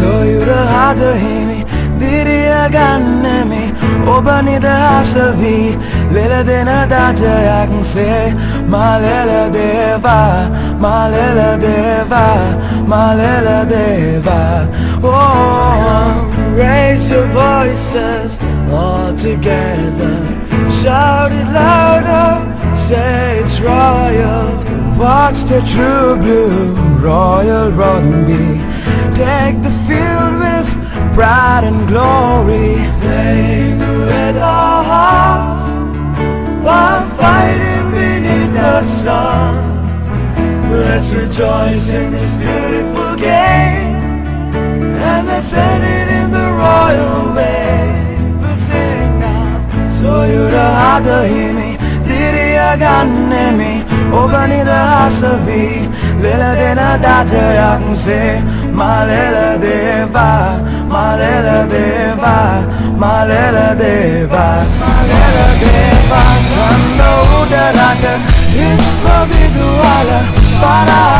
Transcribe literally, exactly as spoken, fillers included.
So you the harder himi Didi agane mi Obani the hasavi Lele dena daja yakin se Malela deva Malela deva Malela deva. Oh, raise your voices all together. Shout it louder, say it's royal. Watch the true blue royal rugby take the field with pride and glory, playing with our hearts while fighting beneath the sun. Let's rejoice in this beautiful game, and let's end it in the royal way. We'll sing now. So you the harder hear me, Didi agane mi, Obani the hasavi, Lila dena daja yakin se, Malela deva, Malela deva, Malela deva, Malela deva. Kanda udaraga, it's the big wala, para